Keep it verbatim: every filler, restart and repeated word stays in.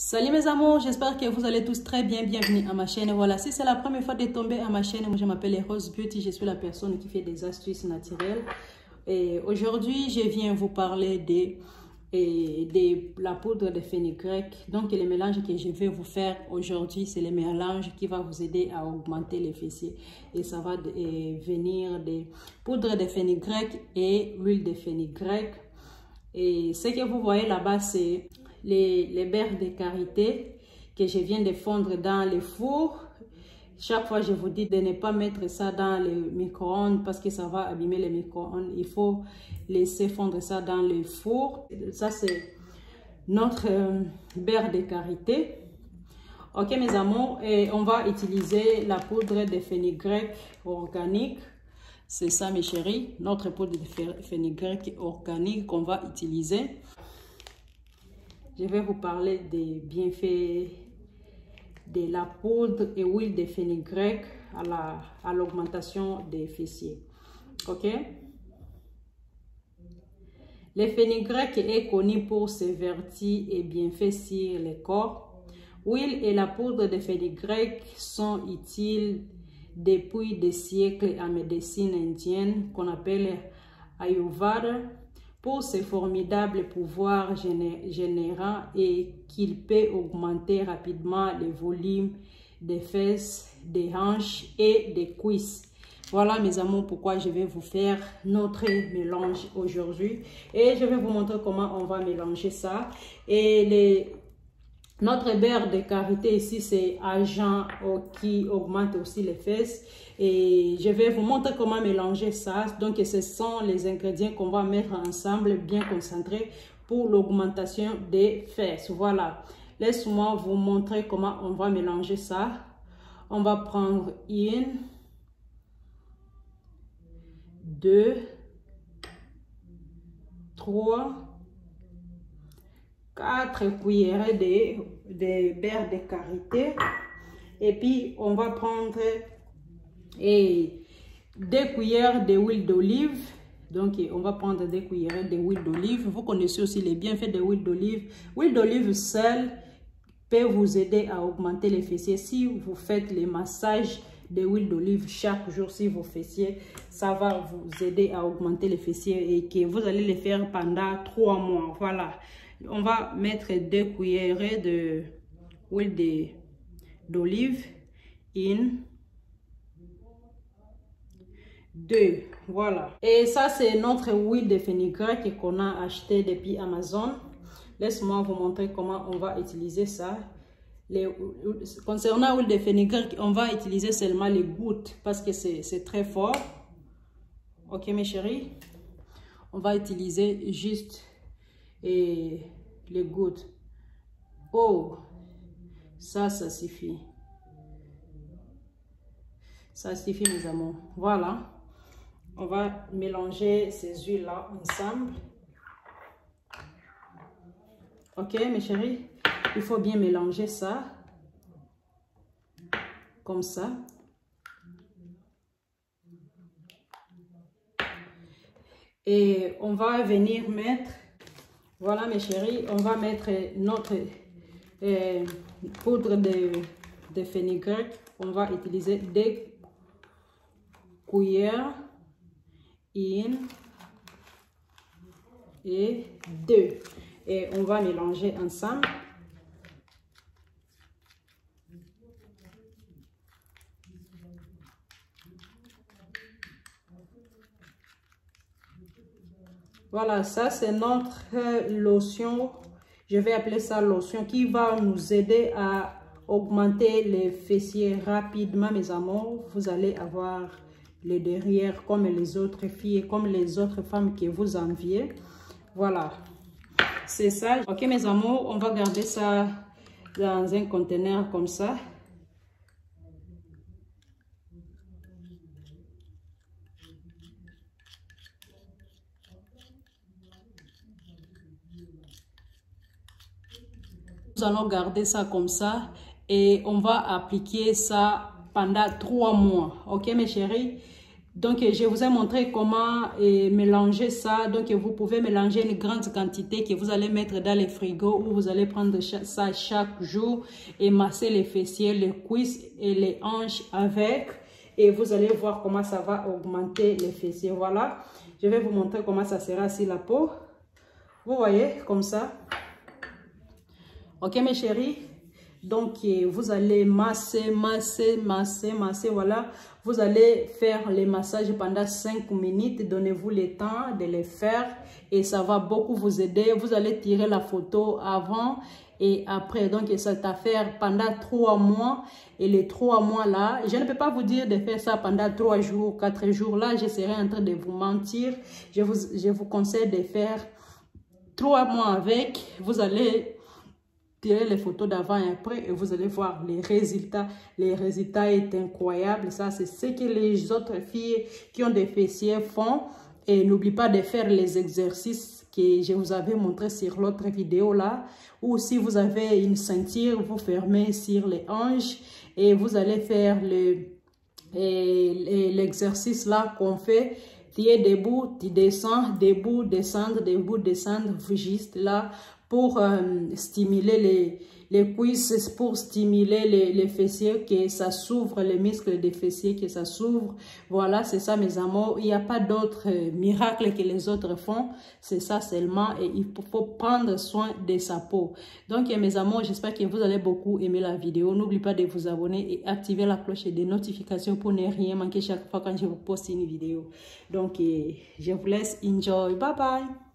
Salut mes amours, j'espère que vous allez tous très bien. Bienvenue à ma chaîne. Voilà, si c'est la première fois de tomber à ma chaîne, moi je m'appelle Rose Beauty, je suis la personne qui fait des astuces naturelles. Et aujourd'hui, je viens vous parler de, et de la poudre de fenugrec. Donc les mélanges que je vais vous faire aujourd'hui, c'est les mélanges qui vont vous aider à augmenter les fessiers. Et ça va de, et venir de poudre de fenugrec et huile de fenugrec. Et ce que vous voyez là-bas, c'est les, les beurres de karité que je viens de fondre dans le four. Chaque fois, je vous dis de ne pas mettre ça dans le micro-ondes parce que ça va abîmer le micro-ondes. Il faut laisser fondre ça dans le four. Ça, c'est notre euh, beurre de karité. Ok, mes amours, et on va utiliser la poudre de fenugrec organique. C'est ça, mes chéris, notre poudre de fenugrec organique qu'on va utiliser. Je vais vous parler des bienfaits de la poudre et huile de fenugrec à la, à l'augmentation des fessiers. Ok? Le fenugrec est connu pour ses vertus et bienfaits sur le corps. L'huile et la poudre de fenugrec sont utiles depuis des siècles en médecine indienne qu'on appelle Ayurveda pour ses formidables pouvoirs générants et qu'il peut augmenter rapidement le volume des fesses, des hanches et des cuisses. Voilà mes amours pourquoi je vais vous faire notre mélange aujourd'hui et je vais vous montrer comment on va mélanger ça. Et les Notre beurre de karité ici, c'est agent qui augmente aussi les fesses. Et je vais vous montrer comment mélanger ça. Donc, ce sont les ingrédients qu'on va mettre ensemble, bien concentrés, pour l'augmentation des fesses. Voilà. Laisse-moi vous montrer comment on va mélanger ça. On va prendre une, deux, trois, quatre cuillères de, de beurre de karité. Et puis, on va prendre et deux cuillères d'huile d'olive. Donc, on va prendre deux cuillères d'huile d'olive. Vous connaissez aussi les bienfaits de l'huile d'olive. L'huile d'olive seule peut vous aider à augmenter les fessiers. Si vous faites les massages de l'huile d'olive chaque jour sur vos fessiers, ça va vous aider à augmenter les fessiers et que vous allez les faire pendant trois mois. Voilà. On va mettre deux cuillères de huile d'olive. Une, deux, voilà. Et ça, c'est notre huile de fenugrec qu'on a acheté depuis Amazon. Laisse-moi vous montrer comment on va utiliser ça. Les, concernant l'huile de fenugrec, on va utiliser seulement les gouttes parce que c'est très fort. Ok, mes chéris? On va utiliser juste et les gouttes. Oh, ça, ça suffit. Ça suffit, mes amours. Voilà. On va mélanger ces huiles-là ensemble. Ok, mes chéris? Il faut bien mélanger ça. Comme ça. Et on va venir mettre... Voilà mes chéris, on va mettre notre euh, poudre de, de fenugrec. On va utiliser des cuillères, une et deux. Et on va mélanger ensemble. Voilà, ça c'est notre lotion, je vais appeler ça lotion, qui va nous aider à augmenter les fessiers rapidement, mes amours. Vous allez avoir les derrière comme les autres filles, comme les autres femmes que vous enviez. Voilà, c'est ça. Ok, mes amours, on va garder ça dans un conteneur comme ça. Nous allons garder ça comme ça et on va appliquer ça pendant trois mois. Ok, mes chéris? Donc, je vous ai montré comment eh, mélanger ça. Donc, vous pouvez mélanger une grande quantité que vous allez mettre dans les frigos ou vous allez prendre ça chaque jour et masser les fessiers, les cuisses et les hanches avec. Et vous allez voir comment ça va augmenter les fessiers. Voilà, je vais vous montrer comment ça sera sur la peau. Vous voyez, comme ça. Ok, mes chéris. Donc, vous allez masser, masser, masser, masser, voilà. Vous allez faire les massages pendant cinq minutes. Donnez-vous le temps de les faire et ça va beaucoup vous aider. Vous allez tirer la photo avant et après. Donc, cette affaire pendant trois mois. Et les trois mois là, je ne peux pas vous dire de faire ça pendant trois jours, quatre jours. Là, je serai en train de vous mentir. Je vous, je vous conseille de faire trois mois avec. Vous allez tirer les photos d'avant et après et vous allez voir les résultats. Les résultats sont incroyables. Ça, c'est ce que les autres filles qui ont des fessiers font. Et n'oubliez pas de faire les exercices que je vous avais montré sur l'autre vidéo là. Ou si vous avez une ceinture, vous fermez sur les hanches et vous allez faire l'exercice là qu'on fait. Tu es debout, tu descends, debout, descendre, debout, descendre, juste là pour euh, stimuler les, les cuisses, pour stimuler les, les fessiers, que ça s'ouvre, les muscles des fessiers, que ça s'ouvre. Voilà, c'est ça mes amours. Il n'y a pas d'autres euh, miracles que les autres font. C'est ça seulement et il faut prendre soin de sa peau. Donc mes amours, j'espère que vous allez beaucoup aimer la vidéo. N'oubliez pas de vous abonner et activer la cloche des notifications pour ne rien manquer chaque fois quand je vous poste une vidéo. Donc, euh, je vous laisse. Enjoy. Bye bye.